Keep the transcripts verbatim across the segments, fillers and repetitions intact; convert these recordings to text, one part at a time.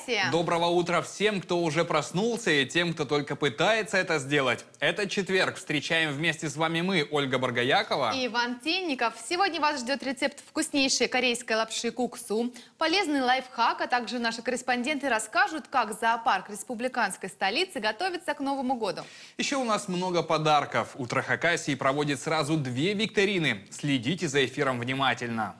Хакасия! Доброго утра всем, кто уже проснулся, и тем, кто только пытается это сделать. Это четверг. Встречаем вместе с вами мы, Ольга Баргаякова и Иван Тенников. Сегодня вас ждет рецепт вкуснейшей корейской лапши куксу, полезный лайфхак, а также наши корреспонденты расскажут, как зоопарк республиканской столицы готовится к Новому году. Еще у нас много подарков. Утро Хакасии проводит сразу две викторины. Следите за эфиром внимательно.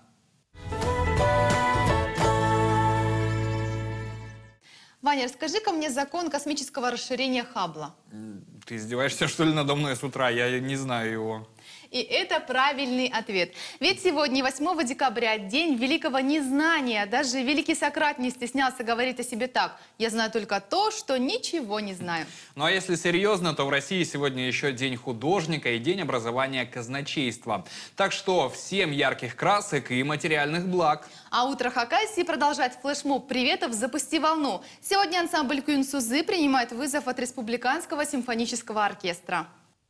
Ваня, расскажи-ка мне закон космического расширения Хаббла. Ты издеваешься, что ли, надо мной с утра? Я не знаю его. И это правильный ответ. Ведь сегодня, восьмого декабря, день великого незнания. Даже великий Сократ не стеснялся говорить о себе так: «Я знаю только то, что ничего не знаю». Ну а если серьезно, то в России сегодня еще день художника и день образования казначейства. Так что всем ярких красок и материальных благ. А утро Хакасии продолжает флешмоб приветов «Запусти волну». Сегодня ансамбль Кюн Сузы принимает вызов от Республиканского симфонического оркестра.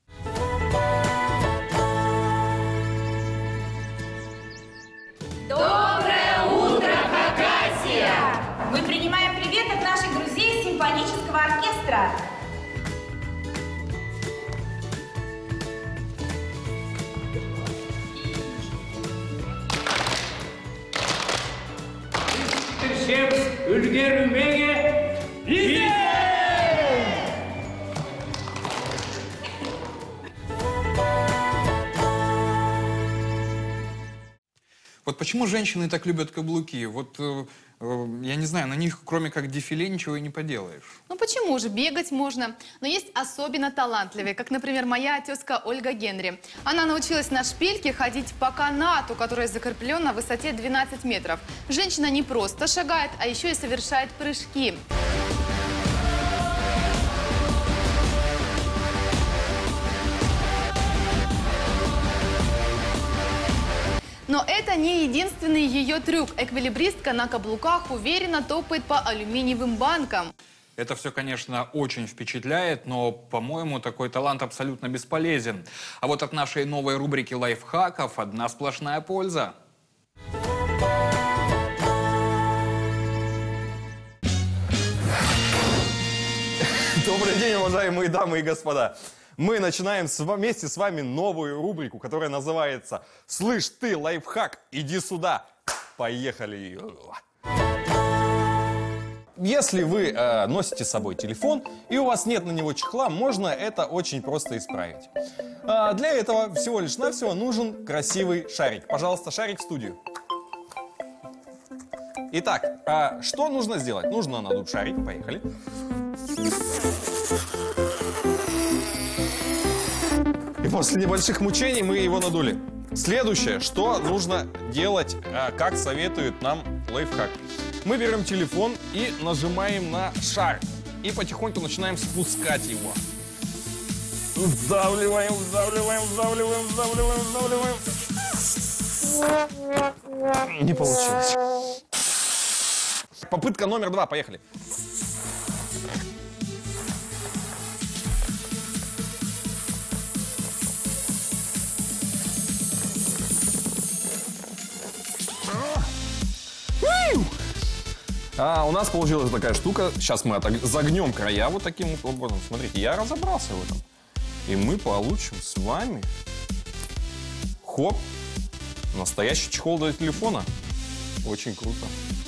Доброе утро, Хакасия! Мы принимаем привет от наших друзей из симфонического оркестра. Вот почему женщины так любят каблуки? Вот, э, э, я не знаю, на них, кроме как дефиле, ничего и не поделаешь. Ну почему же? Бегать можно. Но есть особенно талантливые, как, например, моя тезка Ольга Генри. Она научилась на шпильке ходить по канату, который закреплен на высоте двенадцать метров. Женщина не просто шагает, а еще и совершает прыжки. Но это не единственный ее трюк. Эквилибристка на каблуках уверенно топает по алюминиевым банкам. Это все, конечно, очень впечатляет, но, по-моему, такой талант абсолютно бесполезен. А вот от нашей новой рубрики лайфхаков одна сплошная польза. Добрый день, уважаемые дамы и господа. Мы начинаем с, вместе с вами новую рубрику, которая называется «Слышь ты, лайфхак, иди сюда». Поехали. Если вы э, носите с собой телефон и у вас нет на него чехла, можно это очень просто исправить. А для этого всего лишь навсего нужен красивый шарик. Пожалуйста, шарик в студию. Итак, а что нужно сделать? Нужно надуть шарик. Поехали. И после небольших мучений мы его надули. Следующее, что нужно делать, как советует нам лайфхак. Мы берем телефон и нажимаем на шар. И потихоньку начинаем спускать его. Вдавливаем, вдавливаем, вдавливаем, вдавливаем, вдавливаем. Не получилось. Попытка номер два, поехали. А у нас получилась такая штука. Сейчас мы загнем края вот таким образом. Смотрите, я разобрался в этом. И мы получим с вами, хоп, настоящий чехол для телефона. Очень круто.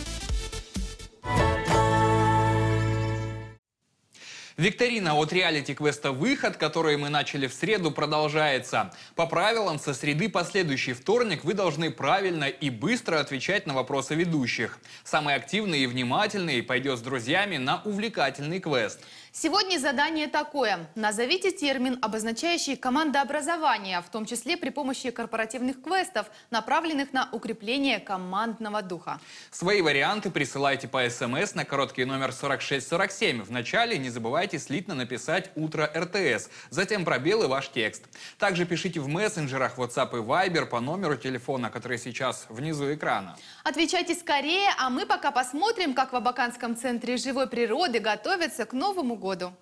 Викторина от реалити-квеста «Выход», который мы начали в среду, продолжается. По правилам, со среды по следующий вторник вы должны правильно и быстро отвечать на вопросы ведущих. Самый активный и внимательный пойдет с друзьями на увлекательный квест. Сегодня задание такое. Назовите термин, обозначающий командообразование, в том числе при помощи корпоративных квестов, направленных на укрепление командного духа. Свои варианты присылайте по СМС на короткий номер сорок шесть сорок семь. Вначале не забывайте слитно написать «Утро РТС», затем пробел и ваш текст. Также пишите в мессенджерах WhatsApp и Viber по номеру телефона, который сейчас внизу экрана. Отвечайте скорее, а мы пока посмотрим, как в Абаканском центре живой природы готовятся к Новому году.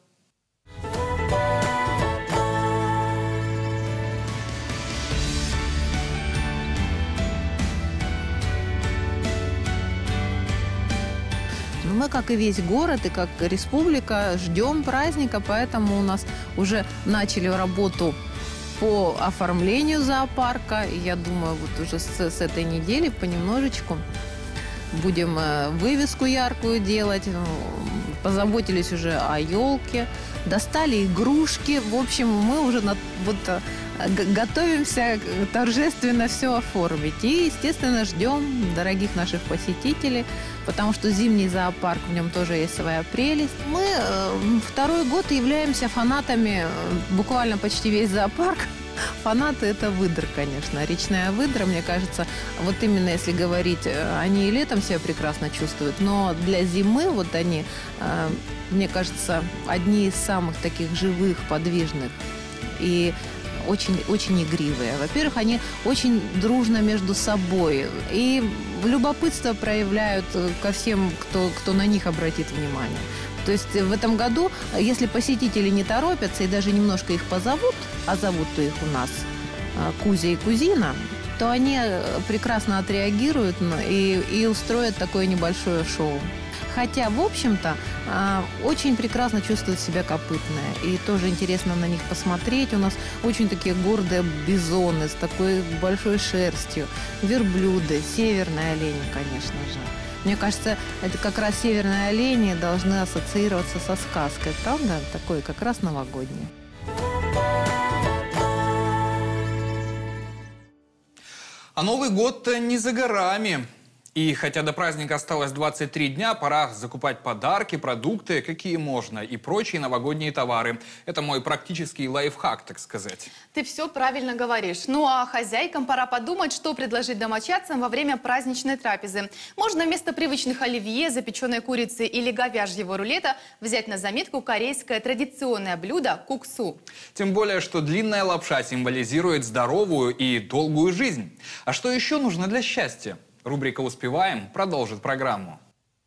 Мы, как и весь город, и как республика, ждем праздника, поэтому у нас уже начали работу по оформлению зоопарка. И я думаю, вот уже с, с этой недели понемножечку будем вывеску яркую делать. Позаботились уже о елке, достали игрушки. В общем, мы уже на, вот, готовимся торжественно все оформить. И, естественно, ждем дорогих наших посетителей, потому что зимний зоопарк, в нем тоже есть своя прелесть. Мы э, второй год являемся фанатами, буквально почти весь зоопарк. Фанаты – это выдра, конечно. Речная выдра, мне кажется, вот именно если говорить, они и летом себя прекрасно чувствуют, но для зимы вот они, э, мне кажется, одни из самых таких живых, подвижных и очень, очень игривые. Во-первых, они очень дружно между собой и любопытство проявляют ко всем, кто, кто на них обратит внимание. То есть в этом году, если посетители не торопятся и даже немножко их позовут, а зовут-то их у нас Кузя и Кузина, то они прекрасно отреагируют и, и устроят такое небольшое шоу. Хотя, в общем-то, очень прекрасно чувствуют себя копытные. И тоже интересно на них посмотреть. У нас очень такие гордые бизоны с такой большой шерстью, верблюды, северные олени, конечно же. Мне кажется, это как раз северные олени должны ассоциироваться со сказкой, правда? Такой как раз новогодний. А Новый год не за горами. И хотя до праздника осталось двадцать три дня, пора закупать подарки, продукты, какие можно, и прочие новогодние товары. Это мой практический лайфхак, так сказать. Ты все правильно говоришь. Ну а хозяйкам пора подумать, что предложить домочадцам во время праздничной трапезы. Можно вместо привычных оливье, запеченной курицы или говяжьего рулета взять на заметку корейское традиционное блюдо куксу. Тем более, что длинная лапша символизирует здоровую и долгую жизнь. А что еще нужно для счастья? Рубрика «Успеваем» продолжит программу.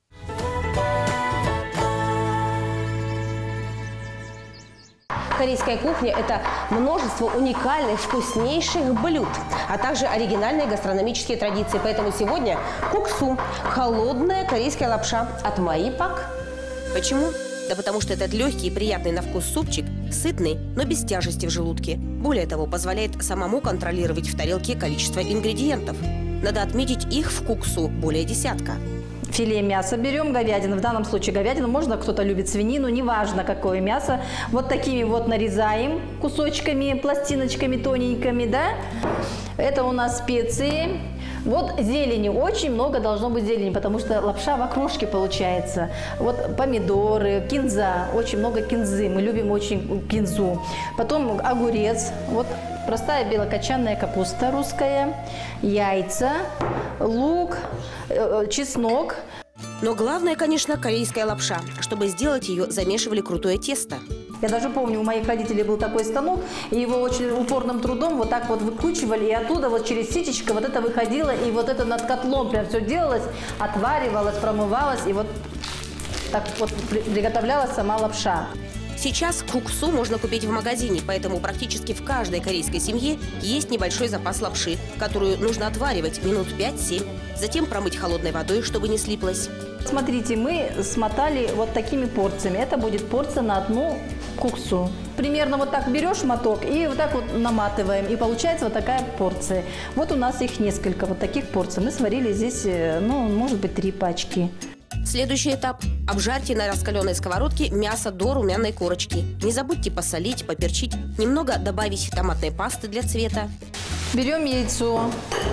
Корейская кухня – это множество уникальных, вкуснейших блюд, а также оригинальные гастрономические традиции. Поэтому сегодня куксу – холодная корейская лапша от Маипак. Почему? Да потому что этот легкий и приятный на вкус супчик, сытный, но без тяжести в желудке. Более того, позволяет самому контролировать в тарелке количество ингредиентов. Надо отметить, их в куксу более десятка. Филе мяса берем, говядину. В данном случае говядину. Можно, кто-то любит свинину, неважно какое мясо. Вот такими вот нарезаем кусочками, пластиночками тоненькими, да. Это у нас специи. Вот зелени. Очень много должно быть зелени, потому что лапша в окрошке получается. Вот помидоры, кинза. Очень много кинзы. Мы любим очень кинзу. Потом огурец. Вот простая белокочанная капуста русская, яйца, лук, э, чеснок. Но главное, конечно, корейская лапша. Чтобы сделать ее, замешивали крутое тесто. Я даже помню, у моих родителей был такой станок, и его очень упорным трудом вот так вот выкручивали, и оттуда вот через ситечко вот это выходило, и вот это над котлом прям все делалось, отваривалось, промывалось, и вот так вот приготовлялась сама лапша. Сейчас куксу можно купить в магазине, поэтому практически в каждой корейской семье есть небольшой запас лапши, которую нужно отваривать минут пять-семь, затем промыть холодной водой, чтобы не слиплась. Смотрите, мы смотали вот такими порциями. Это будет порция на одну куксу. Примерно вот так берешь моток и вот так вот наматываем, и получается вот такая порция. Вот у нас их несколько вот таких порций. Мы сварили здесь, ну, может быть, три пачки. Следующий этап. Обжарьте на раскаленной сковородке мясо до румяной корочки. Не забудьте посолить, поперчить, немного добавить томатной пасты для цвета. Берем яйцо.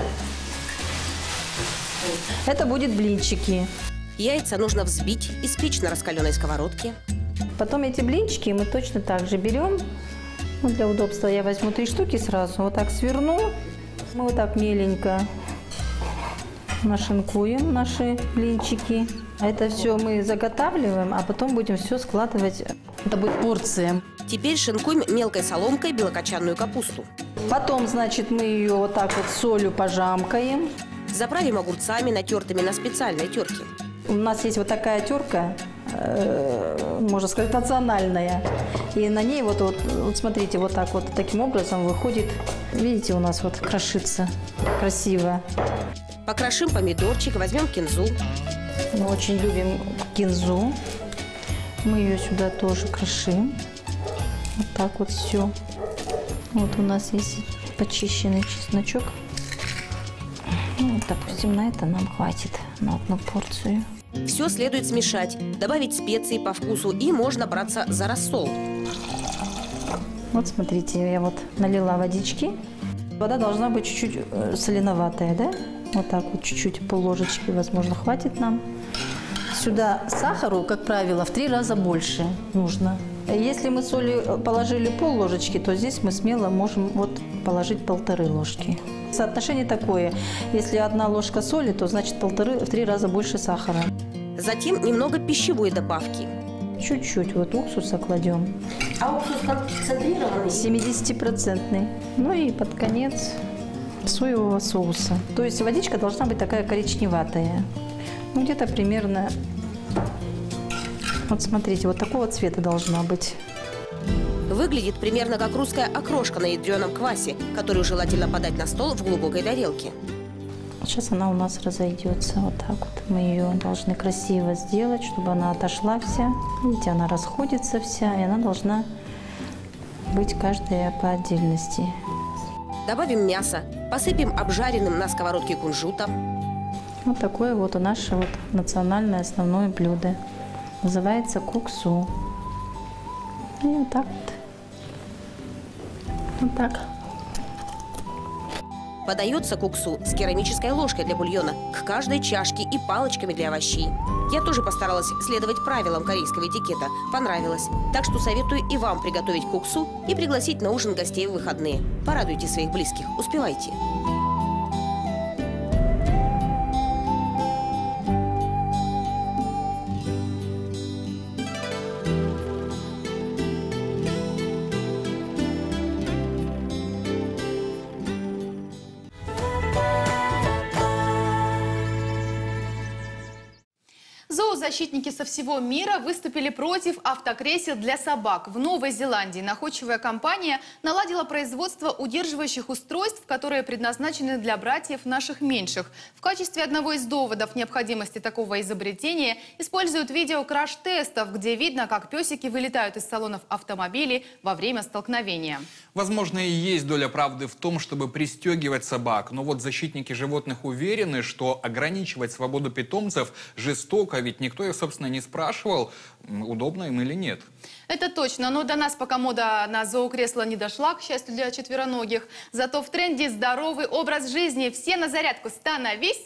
Это будет блинчики. Яйца нужно взбить, испечь на раскаленной сковородке. Потом эти блинчики мы точно так же берем. Ну, для удобства я возьму три штуки сразу. Вот так сверну. Мы вот так меленько нашинкуем наши блинчики. Это все мы заготавливаем, а потом будем все складывать. Это будет порция. Теперь шинкуем мелкой соломкой белокочанную капусту. Потом, значит, мы ее вот так вот солью пожамкаем. Заправим огурцами, натертыми на специальной терке. У нас есть вот такая терка, э, можно сказать, национальная. И на ней вот, вот, вот смотрите, вот так вот, таким образом выходит. Видите, у нас вот крошится красиво. Покрошим помидорчик, возьмем кинзу. Мы очень любим кинзу. Мы ее сюда тоже крошим. Вот так вот все. Вот у нас есть почищенный чесночок. Ну, вот, допустим, на это нам хватит, на одну порцию. Все следует смешать, добавить специи по вкусу и можно браться за рассол. Вот смотрите, я вот налила водички. Вода должна быть чуть-чуть соленоватая, да? Вот так вот, чуть-чуть, пол-ложечки, возможно, хватит нам. Сюда сахару, как правило, в три раза больше нужно. Если мы соли положили пол-ложечки, то здесь мы смело можем вот положить полторы ложки. Соотношение такое. Если одна ложка соли, то значит полторы, в три раза больше сахара. Затем немного пищевой добавки. Чуть-чуть вот уксуса кладем. А уксус концентрированный? семидесятипроцентный. Ну и под конец соевого соуса. То есть водичка должна быть такая коричневатая. Ну где-то примерно, вот смотрите, вот такого цвета должна быть. Выглядит примерно как русская окрошка на ядреном квасе, которую желательно подать на стол в глубокой тарелке. Сейчас она у нас разойдется. Вот так вот. Мы ее должны красиво сделать, чтобы она отошла вся. Видите, она расходится вся, и она должна быть каждая по отдельности. Добавим мясо, посыпем обжаренным на сковородке кунжутом. Вот такое вот у наше вот национальное основное блюдо. Называется куксу. И вот так вот. Вот так. Подается куксу с керамической ложкой для бульона к каждой чашке и палочками для овощей. Я тоже постаралась следовать правилам корейского этикета. Понравилось. Так что советую и вам приготовить куксу и пригласить на ужин гостей в выходные. Порадуйте своих близких. Успевайте. Зоозащитники со всего мира выступили против автокресел для собак. В Новой Зеландии находчивая компания наладила производство удерживающих устройств, которые предназначены для братьев наших меньших. В качестве одного из доводов необходимости такого изобретения используют видео краш-тестов, где видно, как песики вылетают из салонов автомобилей во время столкновения. Возможно, и есть доля правды в том, чтобы пристегивать собак. Но вот защитники животных уверены, что ограничивать свободу питомцев жестоко, ведь никто их, собственно, не спрашивал, удобно им или нет. Это точно, но до нас пока мода на зоокресло не дошла, к счастью для четвероногих. Зато в тренде здоровый образ жизни. Все на зарядку, становись!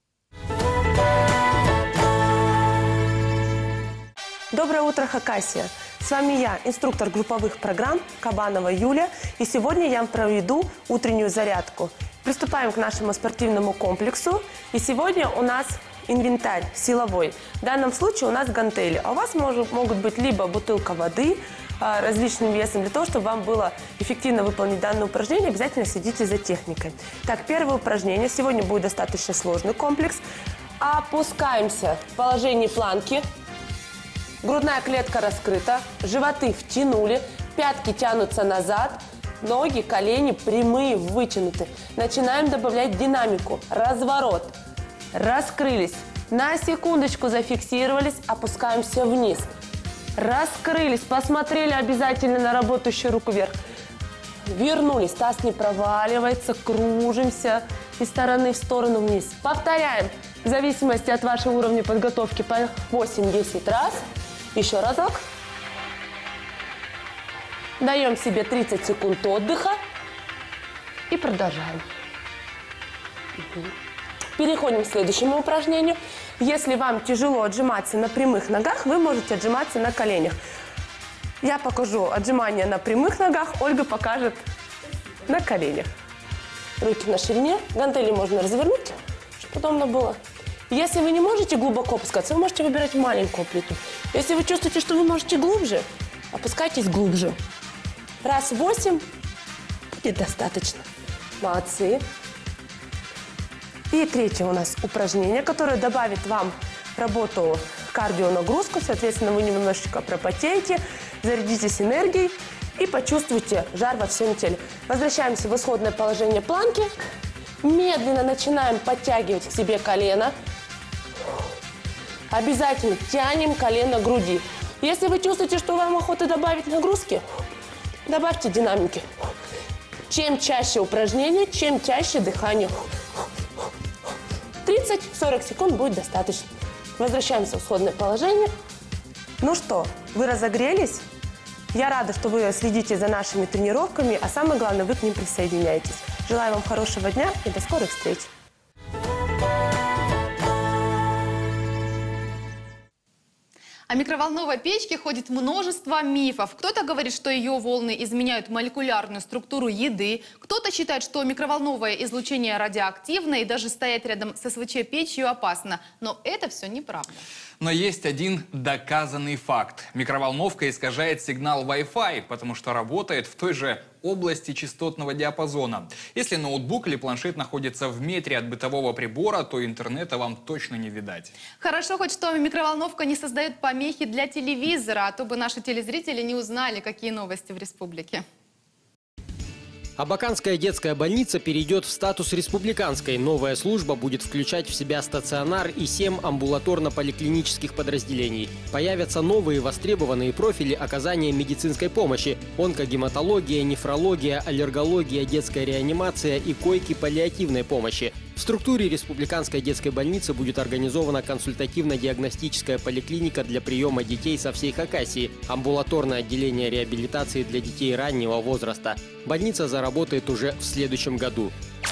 Доброе утро, Хакасия! С вами я, инструктор групповых программ Кабанова Юля, и сегодня я вам проведу утреннюю зарядку. Приступаем к нашему спортивному комплексу, и сегодня у нас инвентарь силовой. В данном случае у нас гантели, а у вас может, могут быть либо бутылка воды а, различным весом. Для того, чтобы вам было эффективно выполнить данное упражнение, обязательно следите за техникой. Так, первое упражнение. Сегодня будет достаточно сложный комплекс. Опускаемся в положении планки. Грудная клетка раскрыта, животы втянули, пятки тянутся назад, ноги, колени прямые, вытянуты. Начинаем добавлять динамику. Разворот. Раскрылись. На секундочку зафиксировались, опускаемся вниз. Раскрылись, посмотрели обязательно на работающую руку вверх. Вернулись, таз не проваливается, кружимся из стороны в сторону вниз. Повторяем, в зависимости от вашего уровня подготовки, по восемь-десять раз. Еще разок. Даем себе тридцать секунд отдыха. И продолжаем. Угу. Переходим к следующему упражнению. Если вам тяжело отжиматься на прямых ногах, вы можете отжиматься на коленях. Я покажу отжимания на прямых ногах, Ольга покажет на коленях. Руки на ширине, гантели можно развернуть, чтобы удобно было. Если вы не можете глубоко опускаться, вы можете выбирать маленькую плиту. Если вы чувствуете, что вы можете глубже, опускайтесь глубже. Раз восемь будет достаточно. Молодцы. И третье у нас упражнение, которое добавит вам работу кардионагрузку. Соответственно, вы немножечко пропотеете, зарядитесь энергией и почувствуйте жар во всем теле. Возвращаемся в исходное положение планки. Медленно начинаем подтягивать к себе колено. Обязательно тянем колено к груди. Если вы чувствуете, что вам охота добавить нагрузки, добавьте динамики. Чем чаще упражнения, чем чаще дыхание. тридцать-сорок секунд будет достаточно. Возвращаемся в исходное положение. Ну что, вы разогрелись? Я рада, что вы следите за нашими тренировками, а самое главное, вы к ним присоединяетесь. Желаю вам хорошего дня и до скорых встреч! О микроволновой печке ходит множество мифов. Кто-то говорит, что ее волны изменяют молекулярную структуру еды. Кто-то считает, что микроволновое излучение радиоактивно и даже стоять рядом с СВЧ-печью опасно. Но это все неправда. Но есть один доказанный факт. Микроволновка искажает сигнал Wi-Fi, потому что работает в той же области частотного диапазона. Если ноутбук или планшет находится в метре от бытового прибора, то интернета вам точно не видать. Хорошо хоть, что микроволновка не создает помехи для телевизора, а то бы наши телезрители не узнали, какие новости в республике. Абаканская детская больница перейдет в статус республиканской. Новая служба будет включать в себя стационар и семь амбулаторно-поликлинических подразделений. Появятся новые востребованные профили оказания медицинской помощи: онкогематология, нефрология, аллергология, детская реанимация и койки паллиативной помощи. В структуре республиканской детской больницы будет организована консультативно-диагностическая поликлиника для приема детей со всей Хакасии, амбулаторное отделение реабилитации для детей раннего возраста. Больница заработает уже в следующем году.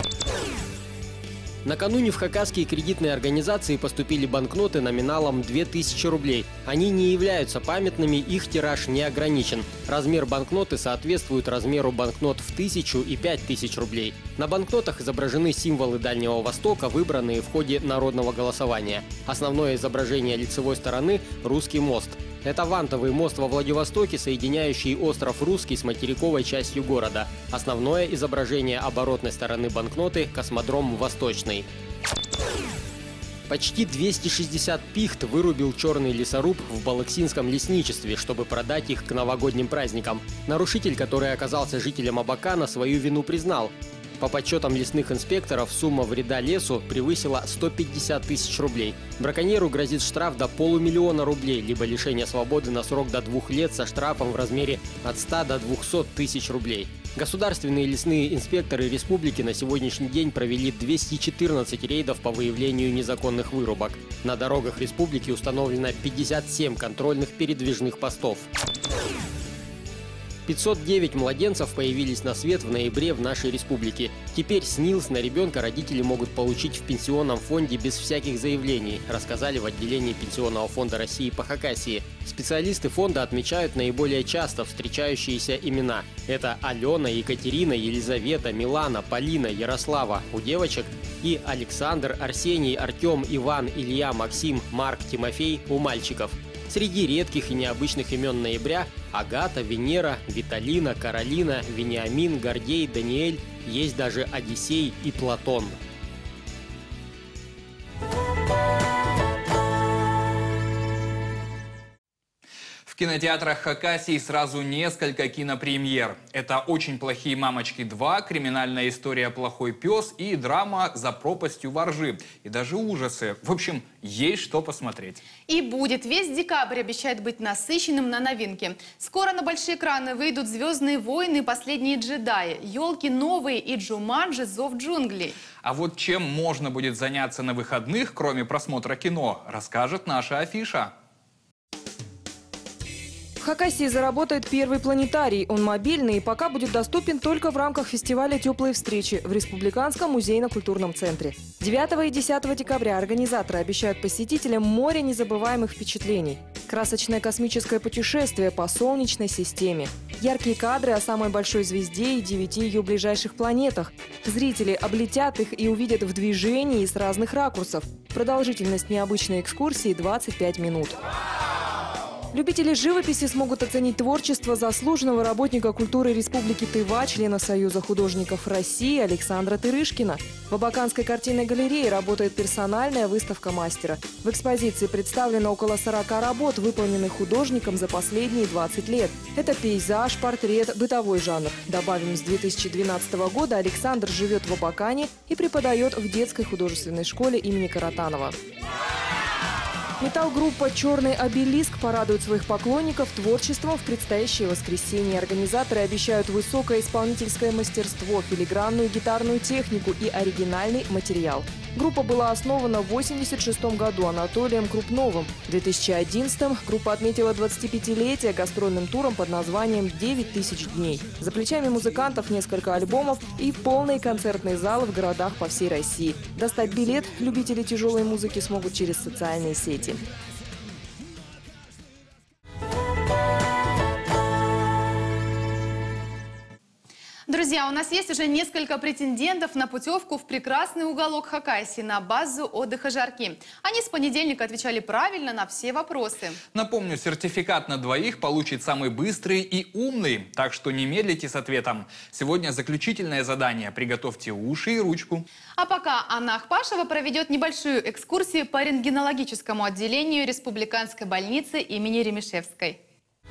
Накануне в хакасские кредитные организации поступили банкноты номиналом две тысячи рублей. Они не являются памятными, их тираж не ограничен. Размер банкноты соответствует размеру банкнот в тысячу и пять тысяч рублей. На банкнотах изображены символы Дальнего Востока, выбранные в ходе народного голосования. Основное изображение лицевой стороны – русский мост. Это вантовый мост во Владивостоке, соединяющий остров Русский с материковой частью города. Основное изображение оборотной стороны банкноты – космодром Восточный. Почти двести шестьдесят пихт вырубил черный лесоруб в Балыксинском лесничестве, чтобы продать их к новогодним праздникам. Нарушитель, который оказался жителем Абакана, свою вину признал. По подсчетам лесных инспекторов, сумма вреда лесу превысила сто пятьдесят тысяч рублей. Браконьеру грозит штраф до полумиллиона рублей, либо лишение свободы на срок до двух лет со штрафом в размере от ста до двухсот тысяч рублей. Государственные лесные инспекторы республики на сегодняшний день провели двести четырнадцать рейдов по выявлению незаконных вырубок. На дорогах республики установлено пятьдесят семь контрольных передвижных постов. пятьсот девять младенцев появились на свет в ноябре в нашей республике. Теперь СНИЛС на ребенка родители могут получить в пенсионном фонде без всяких заявлений, рассказали в отделении Пенсионного фонда России по Хакасии. Специалисты фонда отмечают наиболее часто встречающиеся имена. Это Алена, Екатерина, Елизавета, Милана, Полина, Ярослава у девочек и Александр, Арсений, Артем, Иван, Илья, Максим, Марк, Тимофей у мальчиков. Среди редких и необычных имен ноября – Агата, Венера, Виталина, Каролина, Вениамин, Гордей, Даниэль, есть даже Одиссей и Платон. В кинотеатрах Хакасии сразу несколько кинопремьер. Это «Очень плохие мамочки два», «Криминальная история плохой пес» и драма «За пропастью воржи». И даже ужасы. В общем, есть что посмотреть. И будет. Весь декабрь обещает быть насыщенным на новинки. Скоро на большие экраны выйдут «Звездные войны», «Последние джедаи», «Елки новые» и «Джуманджи. Зов джунглей». А вот чем можно будет заняться на выходных, кроме просмотра кино, расскажет наша афиша. В Хакасии заработает первый планетарий. Он мобильный и пока будет доступен только в рамках фестиваля «Теплые встречи» в Республиканском музейно-культурном центре. девятого и десятого декабря организаторы обещают посетителям море незабываемых впечатлений. Красочное космическое путешествие по Солнечной системе. Яркие кадры о самой большой звезде и девяти ее ближайших планетах. Зрители облетят их и увидят в движении с разных ракурсов. Продолжительность необычной экскурсии – двадцать пять минут. Любители живописи смогут оценить творчество заслуженного работника культуры Республики Тыва, члена Союза художников России Александра Тырышкина. В Абаканской картинной галерее работает персональная выставка мастера. В экспозиции представлено около сорока работ, выполненных художником за последние двадцать лет. Это пейзаж, портрет, бытовой жанр. Добавим, с две тысячи двенадцатого года Александр живет в Абакане и преподает в детской художественной школе имени Каратанова. Металл-группа «Черный обелиск» порадует своих поклонников творчеством в предстоящее воскресенье. Организаторы обещают высокое исполнительское мастерство, филигранную гитарную технику и оригинальный материал. Группа была основана в восемьдесят шестом году Анатолием Крупновым. В две тысячи одиннадцатом группа отметила двадцатипятилетие гастрольным туром под названием «девять тысяч дней». За плечами музыкантов несколько альбомов и полные концертные залы в городах по всей России. Достать билет любители тяжелой музыки смогут через социальные сети. Друзья, у нас есть уже несколько претендентов на путевку в прекрасный уголок Хакасии на базу отдыха «Жарки». Они с понедельника отвечали правильно на все вопросы. Напомню, сертификат на двоих получит самый быстрый и умный, так что не медлите с ответом. Сегодня заключительное задание. Приготовьте уши и ручку. А пока Анна Ахпашева проведет небольшую экскурсию по рентгенологическому отделению Республиканской больницы имени Ремишевской.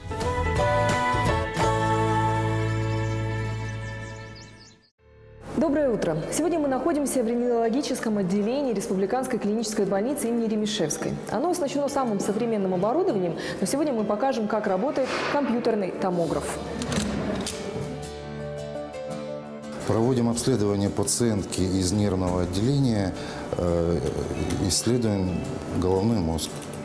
Доброе утро! Сегодня мы находимся в рентгенологическом отделении Республиканской клинической больницы имени Ремишевской. Оно оснащено самым современным оборудованием, но сегодня мы покажем, как работает компьютерный томограф. Проводим обследование пациентки из нервного отделения, исследуем головной мозг.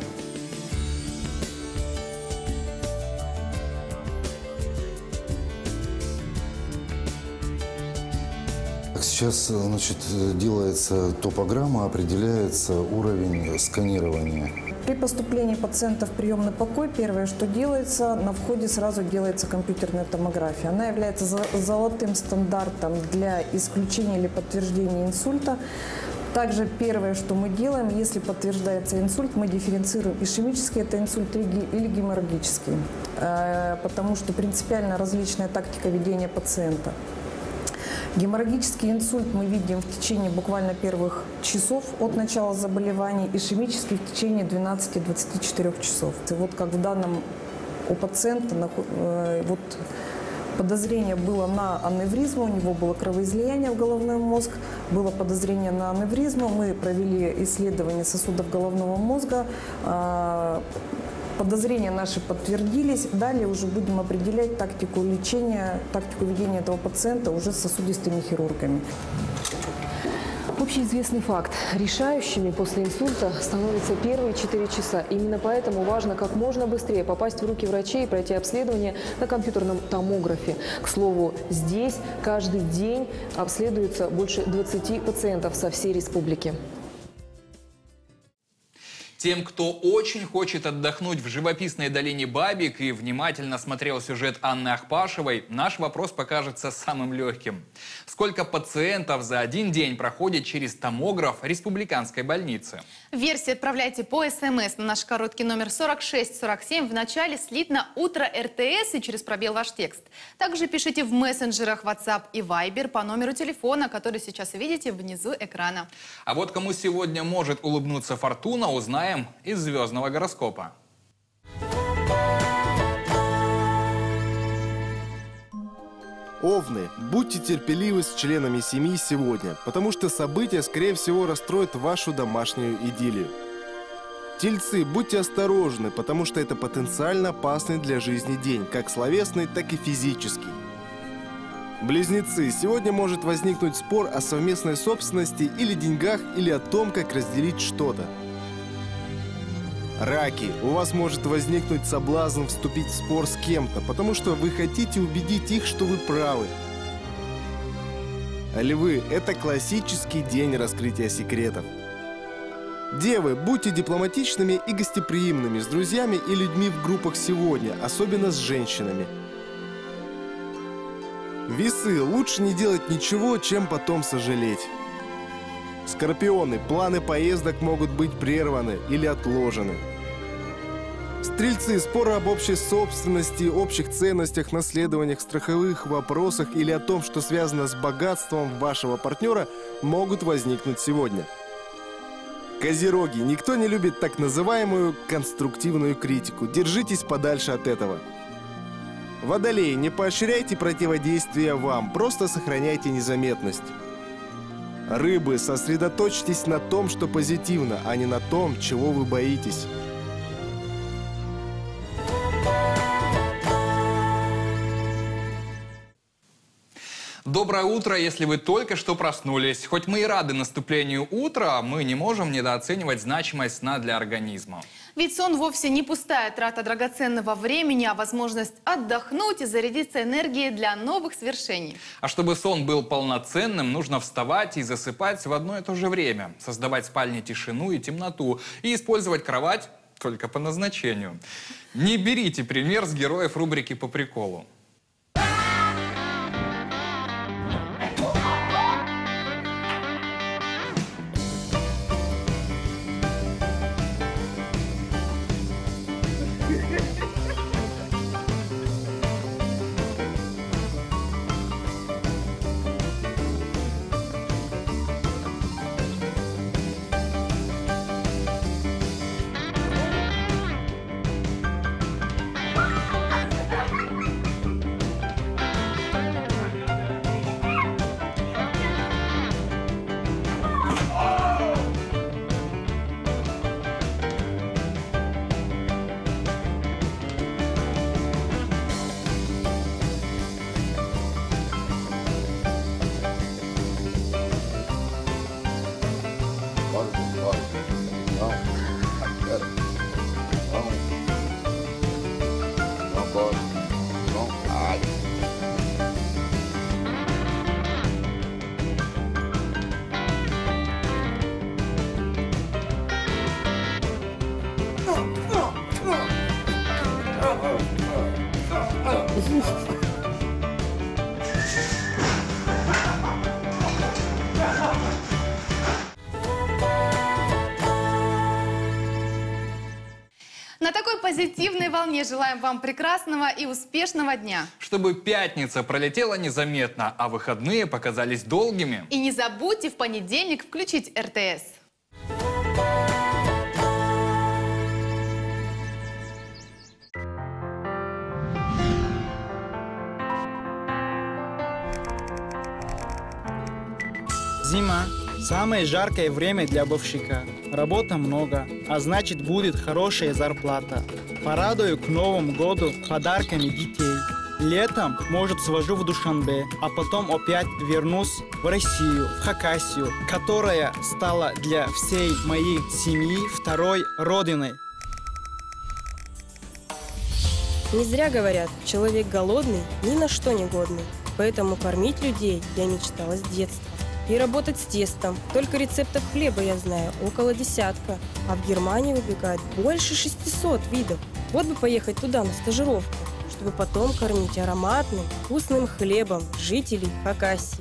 Сейчас, значит, делается топограмма, определяется уровень сканирования. При поступлении пациента в приемный покой первое, что делается, на входе сразу делается компьютерная томография. Она является золотым стандартом для исключения или подтверждения инсульта. Также первое, что мы делаем, если подтверждается инсульт, мы дифференцируем, ишемический это инсульт или геморрагический, потому что принципиально различная тактика ведения пациента. Геморрагический инсульт мы видим в течение буквально первых часов от начала заболевания, ишемический в течение двенадцати-двадцати четырёх часов. И вот как в данном у пациента вот, подозрение было на аневризму, у него было кровоизлияние в головной мозг, было подозрение на аневризму, мы провели исследование сосудов головного мозга. Подозрения наши подтвердились. Далее уже будем определять тактику лечения, тактику ведения этого пациента уже с сосудистыми хирургами. Общеизвестный факт. Решающими после инсульта становятся первые четыре часа. Именно поэтому важно как можно быстрее попасть в руки врачей и пройти обследование на компьютерном томографе. К слову, здесь каждый день обследуется больше двадцати пациентов со всей республики. Тем, кто очень хочет отдохнуть в живописной долине Бабик и внимательно смотрел сюжет Анны Ахпашевой, наш вопрос покажется самым легким. Сколько пациентов за один день проходит через томограф республиканской больницы? Версии отправляйте по СМС на наш короткий номер сорок шесть сорок семь. В начале слитно «Утро РТС» и через пробел ваш текст. Также пишите в мессенджерах WhatsApp и Viber по номеру телефона, который сейчас видите внизу экрана. А вот кому сегодня может улыбнуться фортуна, узнаем из звездного гороскопа. Овны, будьте терпеливы с членами семьи сегодня, потому что события, скорее всего, расстроят вашу домашнюю идиллию. Тельцы, будьте осторожны, потому что это потенциально опасный для жизни день, как словесный, так и физический. Близнецы, сегодня может возникнуть спор о совместной собственности или деньгах, или о том, как разделить что-то. Раки, у вас может возникнуть соблазн вступить в спор с кем-то, потому что вы хотите убедить их, что вы правы. Львы, это классический день раскрытия секретов. Девы, будьте дипломатичными и гостеприимными с друзьями и людьми в группах сегодня, особенно с женщинами. Весы, лучше не делать ничего, чем потом сожалеть. Скорпионы, планы поездок могут быть прерваны или отложены. Стрельцы, споры об общей собственности, общих ценностях, наследованиях, страховых вопросах или о том, что связано с богатством вашего партнера, могут возникнуть сегодня. Козероги, никто не любит так называемую конструктивную критику. Держитесь подальше от этого. Водолеи, не поощряйте противодействие вам, просто сохраняйте незаметность. Рыбы, сосредоточьтесь на том, что позитивно, а не на том, чего вы боитесь. Доброе утро, если вы только что проснулись. Хоть мы и рады наступлению утра, мы не можем недооценивать значимость сна для организма. Ведь сон вовсе не пустая трата драгоценного времени, а возможность отдохнуть и зарядиться энергией для новых свершений. А чтобы сон был полноценным, нужно вставать и засыпать в одно и то же время, создавать в спальне тишину и темноту и использовать кровать только по назначению. Не берите пример с героев рубрики «По приколу». На такой позитивной волне желаем вам прекрасного и успешного дня. Чтобы пятница пролетела незаметно, а выходные показались долгими. И не забудьте в понедельник включить эр тэ эс. Зима – самое жаркое время для обувщика. Работа много, а значит будет хорошая зарплата. Порадую к Новому году подарками детей. Летом, может, свожу в Душанбе, а потом опять вернусь в Россию, в Хакасию, которая стала для всей моей семьи второй родиной. Не зря говорят, человек голодный ни на что не годный. Поэтому кормить людей я мечтала с детства. И работать с тестом. Только рецептов хлеба я знаю около десятка. А в Германии выбегает больше шестисот видов. Вот бы поехать туда на стажировку, чтобы потом кормить ароматным, вкусным хлебом жителей Хакасии.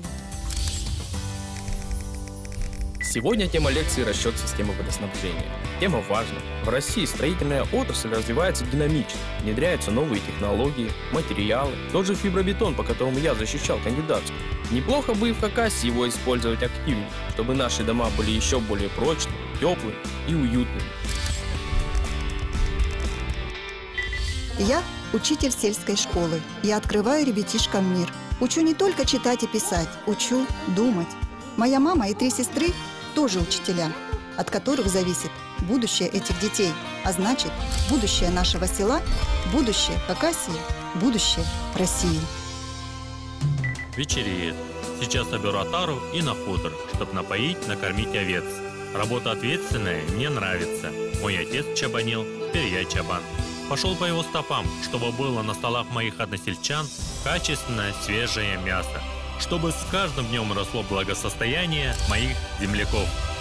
Сегодня тема лекции «Расчет системы водоснабжения». Тема важна. В России строительная отрасль развивается динамично. Внедряются новые технологии, материалы. Тот же фибробетон, по которому я защищал кандидатскую. Неплохо бы и в Хакасии его использовать активнее, чтобы наши дома были еще более прочными, теплыми и уютными. Я учитель сельской школы. Я открываю ребятишкам мир. Учу не только читать и писать, учу думать. Моя мама и три сестры тоже учителя, от которых зависит будущее этих детей, а значит, будущее нашего села, будущее Хакасии, будущее России. Вечереет. Сейчас соберу отару и на хутор, чтобы напоить, накормить овец. Работа ответственная, мне нравится. Мой отец чабанил, теперь я чабан. Пошел по его стопам, чтобы было на столах моих односельчан качественное свежее мясо, чтобы с каждым днем росло благосостояние моих земляков.